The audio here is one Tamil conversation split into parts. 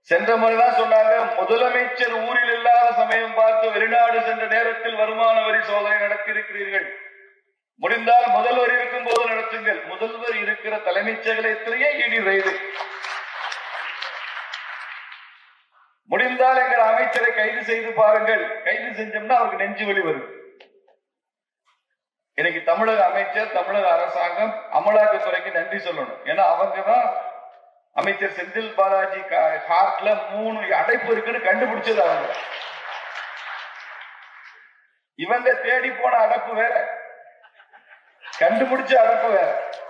சென்ற முறைதான் சொன்னாங்க, முதலமைச்சர் ஊரில் இல்லாத சமயம் பார்த்து வெளிநாடு சென்ற நேரத்தில் வருமான வரி சோதனை நடத்தியிருக்கிறீர்கள். முடிந்தால் முதல்வர் இருக்கும் போது நடத்துங்கள். முதல்வர் இருக்கிற தலைமைச் செயலகத்திலேயே இடி ரெய்டு. முடிந்தால் எங்கள் அமைச்சரை கைது செய்து பாருங்கள். கைது செஞ்சோம்னா அவருக்கு நெஞ்சு வலி வரும். இன்னைக்கு தமிழக அமைச்சர், தமிழக அரசாங்கம் அமலாக்கத்துறைக்கு நன்றி சொல்லணும். ஏன்னா அவங்கதான் அமைச்சர் செந்தில் பாலாஜி ஹார்ட்ல 3 அடைப்பு இருக்குன்னு கண்டுபிடிச்சது அவங்க. இவங்க தேடி போன அடைப்பு வேற, கண்டுபிடிச்ச அடைப்பு வேற.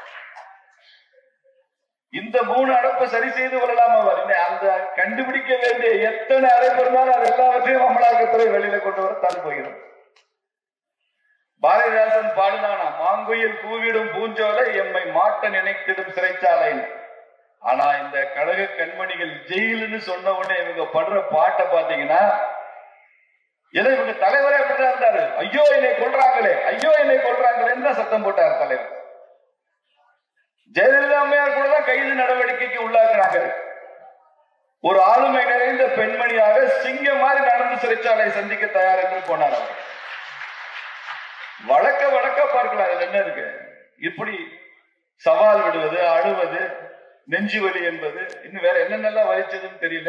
இந்த 3 அடைப்பை சரி செய்து கொள்ளலாம். அவர் அந்த கண்டுபிடிக்க வேண்டிய எத்தனை அடைப்பு இருந்தாலும் அது எல்லாவற்றையும் அமலாக்கத்துறை வெளியில கொண்டு வர தான் போகிறோம். பாரதிதாசன் பாடினானா, மாங்குயில் கூவிடும் பூஞ்சோலை எம்மை மாட்ட நினைத்திடும் சிறைச்சாலை. ஆனா இந்த கழக கண்மணிகள் ஜெயிலுன்னு சொன்ன உடனே இவங்க படுற பாட்டை பாத்தீங்கன்னா, ஏன்னா இவங்க தலைவரே அப்படிதான் இருந்தாரு. ஐயோ என்னை கொள்றாங்களே, ஐயோ என்னை கொள்றாங்களேன்னு தான் சத்தம் போட்டார் தலைவர். ஜெயலலிதா அம்மையார் கூட தான் கைது நடவடிக்கைக்கு உள்ளாக்குறாங்க. ஒரு ஆளுமை நிறைந்த பெண்மணியாக சிங்கம் மாதிரி நடந்து சிறைச்சாலை சந்திக்க தயார் என்று போனார். வழக்க பார்க்கலாம். அதுல என்ன இருக்கு? இப்படி சவால் விடுவது, அழுவது, நெஞ்சு வலி என்பது, இன்னும் வேற என்னென்னலாம் வலிச்சதுன்னு தெரியல.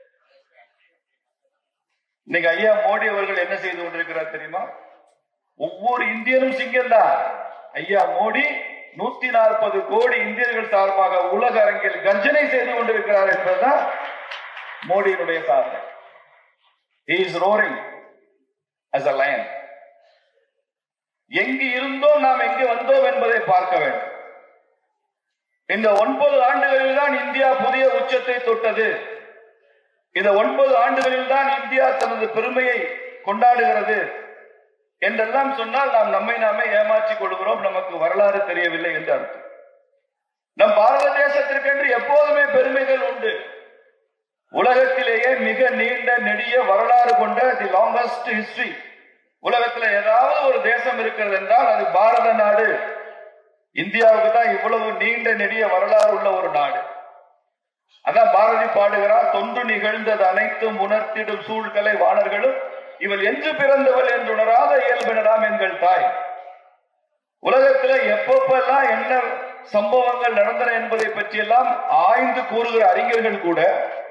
இன்னைக்கு ஐயா மோடி அவர்கள் என்ன செய்து கொண்டிருக்கிறார் தெரியுமா? ஒவ்வொரு இந்தியனும் சிங்கம் தான். ஐயா மோடி 140 கோடி இந்தியர்கள் சார்பாக உலக அரங்கில் கர்ஜனை செய்து கொண்டிருக்கிறார் என்பதுதான் மோடியினுடைய சாதனை. He is roaring as a lion. எங்கு இருந்தோம், நாம் எங்கு வந்தோம் என்பதை பார்க்க வேண்டும். இந்த 9 ஆண்டுகளில் தான் இந்தியா புதிய உச்சத்தை தொட்டது. இந்த 9 ஆண்டுகளில் தான் இந்தியா தனது பெருமையை கொண்டாடுகிறது என்றெல்லாம் சொன்னால் நாம் நம்மை நாமே ஏமாற்றிக் கொள்கிறோம். நமக்கு வரலாறு தெரியவில்லை என்று அர்த்தம். நம் பாரத தேசத்திற்கென்று எப்போதுமே பெருமைகள் உண்டு. உலகத்திலேயே மிக நீண்ட நெடிய வரலாறு கொண்ட தி லாங்கஸ்ட் ஹிஸ்டரி. உலகத்தில் ஏதாவது ஒரு தேசம் இருக்கிறது என்றால் அது பாரத நாடு. இந்தியாவுக்கு தான் இவ்வளவு நீண்ட நெடிய வரலாறு உள்ள ஒரு நாடு. அதான் பாரதி பாடுகிறார், தொன்று நிகழ்ந்தது அனைத்தும் உணர்த்திடும் சூழ்கலை வாணர்களும் இவள் என்று பிறந்தவள் என்று உணராத இயல்பினராம் எங்கள் தாய். உலகத்தில் எப்பப்பெல்லாம் என்ன சம்பவங்கள் நடந்தன என்பதை பற்றியெல்லாம் ஆய்ந்து கூறுகிற அறிஞர்கள் கூட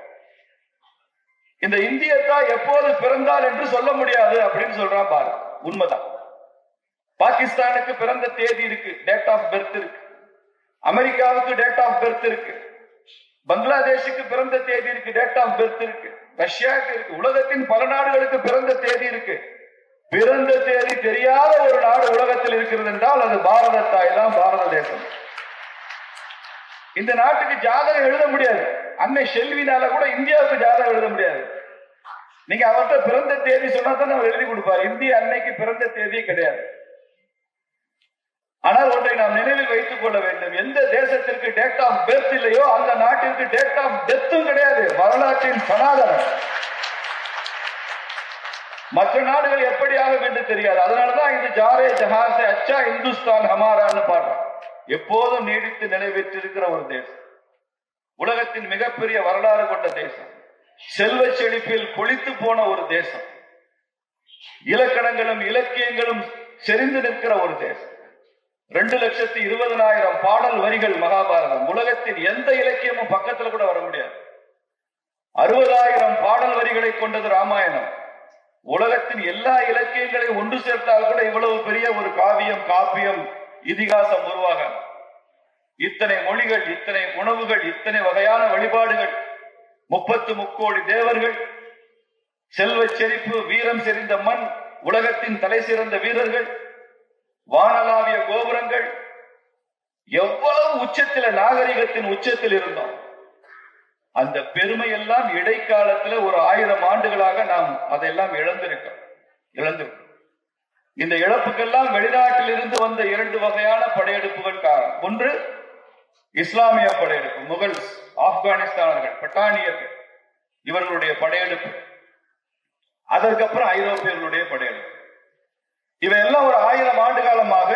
இந்த இந்திய தாய் எப்போது பிறந்தால் என்று சொல்ல முடியாது அப்படின்னு சொல்றான் பாரு. உண்மைதான். பாகிஸ்தானுக்கு பிறந்த தேதி இருக்கு, டேட் ஆஃப் பர்த் இருக்கு. அமெரிக்காவுக்கு டேட் ஆஃப் பர்த் இருக்கு. பங்களாதேஷுக்கு பிறந்த தேதி இருக்கு, டேட் ஆஃப் பர்த் இருக்கு. ரஷ்யாவுக்கு இருக்கு. உலகத்தின் பல நாடுகளுக்கு பிறந்த தேதி இருக்கு. பிறந்த தேதி தெரியாத ஒரு நாடு உலகத்தில் இருக்கிறது என்றால் அது பாரத தாய் தான், பாரத தேசம். இந்த நாட்டுக்கு ஜாதகம் எழுத முடியாது. அன்னை செல்வினால கூட இந்தியாவுக்கு ஜாதகம் எழுத முடியாது. நீங்க அவர்கிட்ட பிறந்த தேதி சொன்னா தான் அவர் எழுதி கொடுப்பார். இந்திய அன்னைக்கு பிறந்த தேதியே கிடையாது. ஆனால் ஒன்றை நாம் நினைவில் வைத்துக் கொள்ள வேண்டும், எந்த தேசத்திற்கு டேட் ஆஃப் பர்த் இல்லையோ அந்த நாட்டிற்கு டேட் ஆஃப் டெத்தும் கிடையாது. வரலாற்றின் சனாதனம். மற்ற நாடுகள் எப்படி ஆகும் என்று தெரியாது. அதனாலதான் இது ஜாரே ஜஹாசே அச்சா இந்துஸ்தான் ஹமாரான்னு பாடுறோம். எப்போதும் நீடித்து நிலைபெற்றிருக்கிற ஒரு தேசம், உலகத்தின் மிகப்பெரிய வரலாறு கொண்ட தேசம், செல்வ செழிப்பில் கொளித்து போன ஒரு தேசம், இலக்கணங்களும் இலக்கியங்களும் செறிந்து நிற்கிற ஒரு தேசம். 2,20,000 பாடல் வரிகள் மகாபாரதம். உலகத்தின் எந்த இலக்கியமும் பக்கத்துல கூட வர முடியாது. 60,000 பாடல் வரிகளை கொண்டது ராமாயணம். உலகத்தின் எல்லா இலக்கியங்களையும் ஒன்று சேர்த்தால் கூட இவ்வளவு பெரிய ஒரு காவியம், காப்பியம், இதிகாசம் உருவாக. இத்தனை மொழிகள், இத்தனை உணவுகள், இத்தனை வகையான வழிபாடுகள், 33 கோடி தேவர்கள், செல்வ செழிப்பு, வீரம் செறிந்த மண், உலகத்தின் தலை சிறந்த வீரர்கள், வானளாவிய கோபுரங்கள், எவ்வளவு உச்சத்தில், நாகரிகத்தின் உச்சத்தில் இருந்தோம். அந்த பெருமை எல்லாம் இடைக்காலத்தில் ஒரு 1000 ஆண்டுகளாக நாம் அதையெல்லாம் இழந்திருக்கோம். இந்த இழப்புக்கெல்லாம் வெளிநாட்டில் இருந்து வந்த 2 வகையான படையெடுப்புகள் காரணம். ஒன்று இஸ்லாமிய படையெடுப்பு, முகல்ஸ், ஆப்கானிஸ்தானர்கள், பட்டானியர்கள், இவர்களுடைய படையெடுப்பு. அதற்கப்புறம் ஐரோப்பியர்களுடைய படையெடுப்பு. இவையெல்லாம் ஒரு 1000 ஆண்டு காலமாக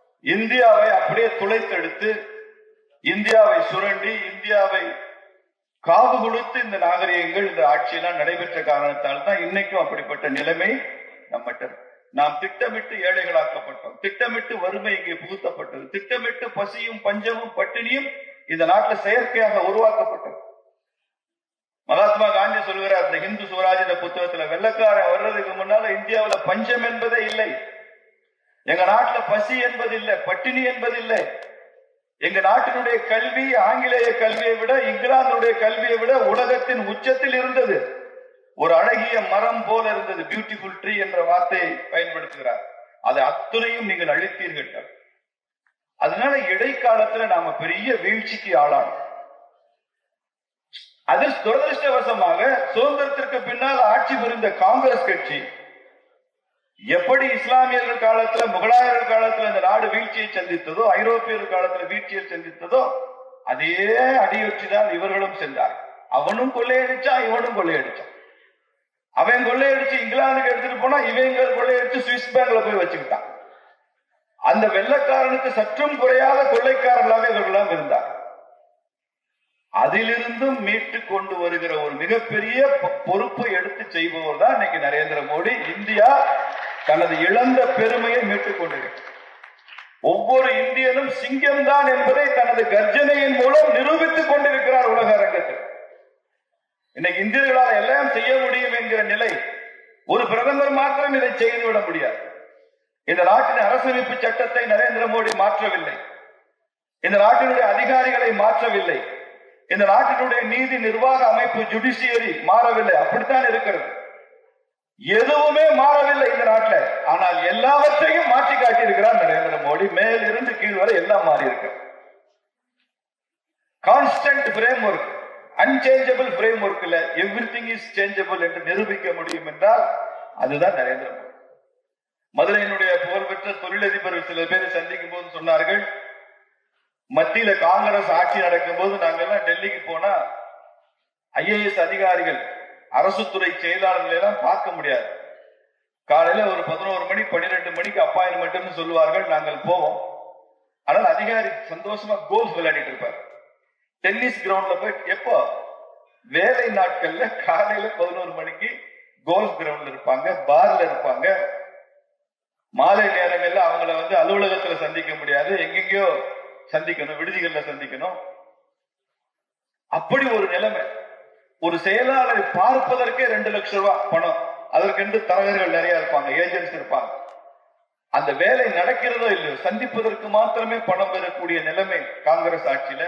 இந்தியாவை அப்படியே துளைத்தெடுத்து, இந்தியாவை சுரண்டி, இந்தியாவை காவு கொடுத்து இந்த நாகரிகங்கள் இந்த ஆட்சியெல்லாம் நடைபெற்ற காரணத்தால் தான் இன்னைக்கும் அப்படிப்பட்ட நிலைமை நம்மகிட்ட. நாம் திட்டமிட்டு ஏழைகளாக்கப்பட்டோம், திட்டமிட்டு வறுமை இங்கே புகுத்தப்பட்டது, திட்டமிட்டு பசியும் பஞ்சமும் பட்டினியும் இந்த நாட்டில் செயற்கையாக உருவாக்கப்பட்டது. மகாத்மா காந்தி சொல்கிறார் இந்த ஹிந்து சுவராஜ் என்ற புத்தகத்துல, வெள்ளக்காரன் வர்றதுக்கு முன்னால இந்தியாவில் பஞ்சம் என்பதே இல்லை, எங்க நாட்டில் பசி என்பது இல்லை, பட்டினி என்பது இல்லை. எங்க நாட்டினுடைய கல்வி ஆங்கிலேய கல்வியை விட இங்கிலாந்துடைய கல்வியை விட உலகத்தின் உச்சத்தில் இருந்தது. ஒரு அழகிய மரம் போல இருந்தது, பியூட்டிஃபுல் ட்ரீ என்ற வார்த்தையை பயன்படுத்துகிறார். அதை அத்துணையும் நீங்கள் அழித்தீர்கள். அதனால இடைக்காலத்துல நாம பெரிய வீழ்ச்சிக்கு ஆளானோம். அது துரதிருஷ்டவசமாக சுதந்திரத்திற்கு பின்னால் ஆட்சி புரிந்த காங்கிரஸ் கட்சி எப்படி இஸ்லாமியர்கள் காலத்துல முகலாயர்கள் காலத்துல இந்த நாடு வீழ்ச்சியை சந்தித்ததோ, ஐரோப்பியர்கள் காலத்துல வீழ்ச்சியை சந்தித்ததோ, அதே அடியொற்றிதான் இவர்களும் சென்றார். அவனும் கொள்ளையடிச்சான், இவனும் கொள்ளையடிச்சான். அவன் கொள்ளையடிச்சு இங்கிலாந்துக்கு எடுத்துட்டு போனா இவங்க கொள்ளையடிச்சு சுவிஸ் பேங்க்ல போய் வச்சுக்கிட்டான். அந்த வெள்ளக்காரனுக்கு சற்றும் குறையாத கொள்ளைக்காரர்களாக இவர்களெல்லாம் இருந்தார். அதிலிருந்தும் மீட்டு கொண்டு வருகிற ஒரு மிகப்பெரிய பொறுப்பை எடுத்து செய்பவர் தான் இன்னைக்கு நரேந்திர மோடி. இந்தியா தனது இழந்த பெருமையை மீட்டுக் கொண்டிருக்கிறது. ஒவ்வொரு இந்தியனும் சிங்கம் தான் என்பதை தனது கர்ஜனையின் மூலம் நிரூபித்துக் கொண்டிருக்கிறார் உலக அரங்கத்தில். இன்னைக்கு இந்தியர்களால் எல்லாம் செய்ய முடியும் என்கிற நிலை. ஒரு பிரதமர் மாத்திரம் இதை செய்துவிட முடியாது. இந்த நாட்டின் அரசமைப்பு சட்டத்தை நரேந்திர மோடி மாற்றவில்லை, இந்த நாட்டினுடைய அதிகாரிகளை மாற்றவில்லை, இந்த நாட்டினுடைய நீதி நிர்வாக அமைப்பு ஜுடிஷியரி மாறவில்லை. அப்படித்தான் இருக்கிறது. எதுவுமே மாறவில்லை இந்த நாட்டில். ஆனால் எல்லாவற்றையும் மாற்றி காட்டியிருக்கிறார் நரேந்திர மோடி. மேல் இருந்து கீழ் வரை எல்லாம் மாறி இருக்கு. கான்ஸ்டன்ட் பிரேம் ஒர்க், அன்சேஞ்சபிள் பிரேம் ஒர்க்ல எவ்ரிதிங் இஸ் சேஞ்சபிள் என்று நிரூபிக்க முடியும் என்றால் அதுதான் நரேந்திர மோடி. மதுரையினுடைய புகழ்பெற்ற தொழிலதிபர்கள் சில பேர் சந்திக்கும் போது சொன்னார்கள், மத்தியில காங்கிரஸ் ஆட்சி நடக்கும் போது நாங்கெல்லாம் டெல்லிக்கு போனா ஐஏஎஸ் அதிகாரிகள் அரசு துறை செயலாளர்களை எல்லாம் பார்க்க முடியாது. காலையில ஒரு 11 மணி 12 மணிக்கு அப்பாயின்மெண்ட் சொல்லுவார்கள், நாங்கள் போவோம். ஆனால் அதிகாரி சந்தோஷமா கோல்ஃப் விளையாடிட்டு இருப்பார். டென்னிஸ் கிரவுண்ட்ல போய் எப்போ வேலை நாட்கள்ல காலையில 11 மணிக்கு கோல்ஃப் கிரவுண்ட்ல இருப்பாங்க, பார்ல இருப்பாங்க. மாலை நேரங்கள்ல அவங்கள அலுவலகத்துல சந்திக்க முடியாது, எங்கெங்கயோ சந்திக்கணும், விடுதிகள்ல சந்திக்கணும். அப்படி ஒரு நிலைமை. ஒரு செயலாளரை பார்ப்பதற்கே 2 லட்சம் ரூபாய் பணம், அதற்கென்று தரகர்கள் நிறைய இருப்பாங்க, ஏஜென்ட்ஸ் இருப்பாங்க. அந்த வேலை நடக்கிறதோ இல்லையோ சந்திப்பதற்கு மாத்திரமே பணம் பெறக்கூடிய நிலைமை காங்கிரஸ் ஆட்சியில.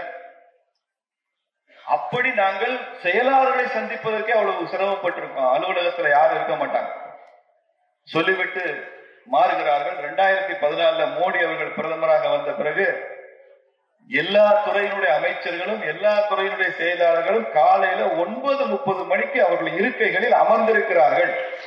அப்படி நாங்கள் செயலாளர்களை சந்திப்பதற்கே அவ்வளவு சிரமப்பட்டிருக்கோம். அலுவலகத்துல யாரும் இருக்க மாட்டாங்க, சொல்லிவிட்டு மாறுகிறார்கள். 2014 மோடி அவர்கள் பிரதமராக வந்த பிறகு எல்லா துறையினுடைய அமைச்சர்களும் எல்லா துறையினுடைய செயலாளர்களும் காலையில 9:30 மணிக்கு அவர்கள் இருக்கைகளில் அமர்ந்திருக்கிறார்கள்.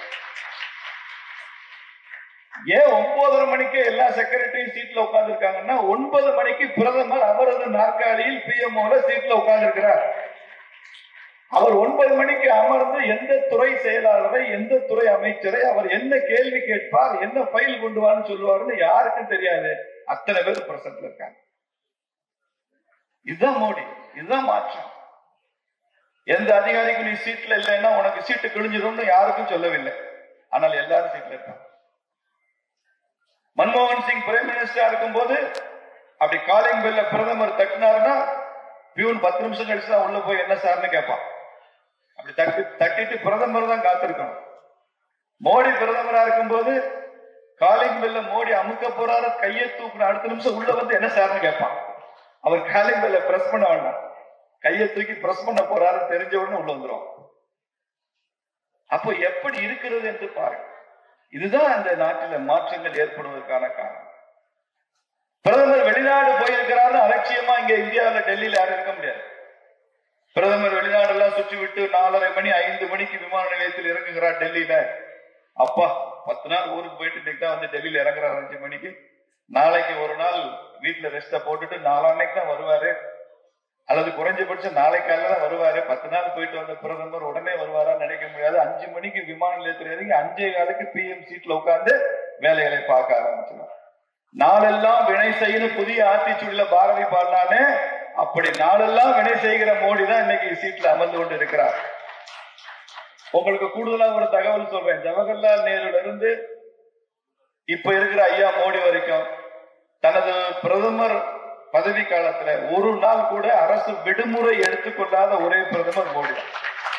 ஏன் 9:30 மணிக்கு எல்லா செக்ரட்டரியும் சீட்ல உட்கார்ந்து இருக்காங்கன்னா, 9 மணிக்கு பிரதமர் அவரது நாற்காலியில் பிஎம்ஓ சீட்ல உட்கார்ந்து இருக்கிறார். அவர் 9 மணிக்கு அமர்ந்து எந்த துறை செயலாளரை எந்த துறை அமைச்சரை அவர் என்ன கேள்வி கேட்பார், என்ன ஃபைல் கொண்டு வான்னு சொல்லுவாருன்னு யாருக்கும் தெரியாது. அத்தனை பேர் பிரசன்ட்ல இருக்காங்க. இதுதான் மோடி, இதுதான் மாற்றம். எந்த அதிகாரிக்கு நீ சீட்ல இல்லைன்னா உனக்கு சீட்டு கிழிஞ்சிடும் யாருக்கும் சொல்லவில்லை, ஆனால் எல்லாரும் சீட்ல இருக்காங்க. மன்மோகன் சிங் பிரைம் மினிஸ்டரா இருக்கும் போது அப்படி காலிங் பெல்ல பிரதமர் தட்டினார்னா பியூன் 10 நிமிஷம் கழிச்சு தான் உள்ள போய் என்ன சார்னு கேட்பான். அப்படி தட்டிட்டு பிரதமர் தான் காத்திருக்கணும். மோடி பிரதமரா இருக்கும் போது காலிங் பெல்ல மோடி அமுக்க போறாரு, கையை தூக்குன அடுத்த நிமிஷம் உள்ள வந்து என்ன சார்னு கேட்பான். அவர் காலிங் பெல்ல பிரஸ் பண்ண வேண்டாம், கையை தூக்கி பிரஸ் பண்ண போறாரு தெரிஞ்ச உடனே உள்ள வந்துடும். அப்போ எப்படி இருக்கிறது என்று பாருங்க. இதுதான் அந்த நாட்டில மாற்றங்கள் ஏற்படுவதற்கான காரணம். பிரதமர் வெளிநாடு போயிருக்கிறாரு அலட்சியமா இங்க இந்தியாவில் டெல்லியில யாரும் இருக்க முடியாது. பிரதமர் வெளிநாடு எல்லாம் சுற்றி விட்டு 4:30 மணி 5 மணிக்கு விமான நிலையத்தில் இறங்குகிறார் டெல்லியில. அப்பா 10 நாள் ஊருக்கு போயிட்டு இன்னைக்கு டெல்லியில இறங்குறாரு 5 மணிக்கு. நாளைக்கு ஒரு நாள் வீட்டுல ரெஸ்ட போட்டுட்டு நாளான்னைக்கு தான் வருவாரு, அல்லது குறைஞ்சபட்சம் நாளைக்கு காலையில தான் வருவாரு. 10 நாள் போயிட்டு வந்த பிரதமர் உடனே வருவாரா நினைக்க முடியாது. 5 மணிக்கு விமான நிலையத்தில் இறங்கி 5:15 PM சீட்ல உட்கார்ந்து வேலைகளை பார்க்க ஆரம்பிச்சிருவார். நாளெல்லாம் வினை செய்யணும் புதிய ஆத்திச்சூடியில பாரதி பாடினானே, அப்படி நாளெல்லாம் வினை செய்கிற மோடி தான் இன்னைக்கு சீட்ல அமர்ந்து கொண்டு இருக்கிறார். உங்களுக்கு கூடுதலா ஒரு தகவல் சொல்றேன். ஜவஹர்லால் நேருல இருந்து இப்ப இருக்கிற ஐயா மோடி வரைக்கும் தனது பிரதமர் பதவி காலத்துல ஒரு நாள் கூட அரசு விடுமுறை எடுத்துக்கொள்ளாத ஒரே பிரதமர் மோடி தான்.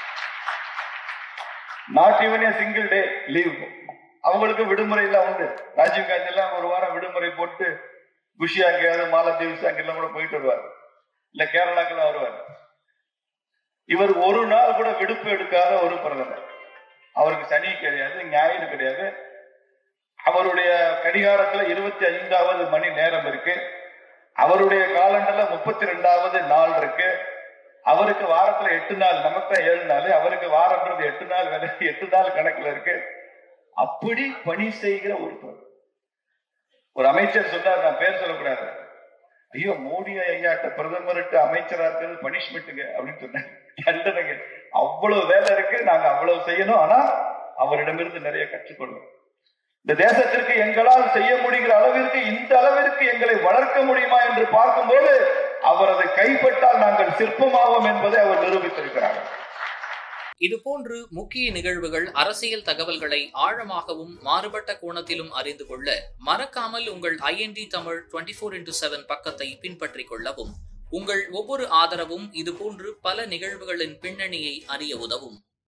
Not even a single day leave. அவங்களுக்கு விடுமுறை எல்லாம் உண்டு. ராஜீவ் காந்தி எல்லாம் ஒரு வாரம் விடுமுறை போட்டு குஷி அங்கேயாவது மாலத்தீவ்ஸ் அங்கெல்லாம் கூட போயிட்டு வருவார், இல்ல கேரளாக்கெல்லாம் வருவார். இவர் ஒரு நாள் கூட விடுப்பு எடுக்காத ஒரு பிரதமர். அவருக்கு சனி கிடையாது, ஞாயிறு கிடையாது. அவருடைய கடிகாரத்துல 25வது மணி நேரம் இருக்கு. அவருடைய காலண்டர்ல 32வது நாள் இருக்கு. அவருக்கு வாரத்துல 8 நாள், நமக்கு 7 நாள், அவருக்கு வாரம்ன்றது 8 நாள் வேலை, 8 நாள் கணக்குல இருக்கு. அப்படி பணி செய்கிற ஒரு அமைச்சர் சொன்னார், நான் பேர் சொல்லக்கூடாது, ஐயோ மோடி ஐயாட்ட பிரதமர்கிட்ட அமைச்சரா இருக்கிறது பனிஷ்மெண்ட்டுங்க அப்படின்னு சொன்னாங்க. தண்டனைங்க. அவ்வளவு வேலை இருக்கு, நாங்க அவ்வளவு செய்யணும். ஆனா அவரிடமிருந்து நிறைய கற்றுக்கொள்வோம். இந்த தேசத்திற்கு எங்களால் செய்ய முடிகிற அளவிற்கு, இந்த அளவிற்கு எங்களை வளர்க்க முடியுமா என்று பார்க்கும்போது அவரது கைப்பட்டால் நாங்கள் சிற்பமாவோம் என்பதை அவர் நிரூபித்திருக்கிறார். இதுபோன்று முக்கிய நிகழ்வுகள், அரசியல் தகவல்களை ஆழமாகவும் மாறுபட்ட கோணத்திலும் அறிந்து கொள்ள மறக்காமல் உங்கள் IND தமிழ் 24x7 பக்கத்தை பின்பற்றிக் கொள்ளவும். உங்கள் ஒவ்வொரு ஆதரவும் இதுபோன்று பல நிகழ்வுகளின் பின்னணியை அறிய உதவும்.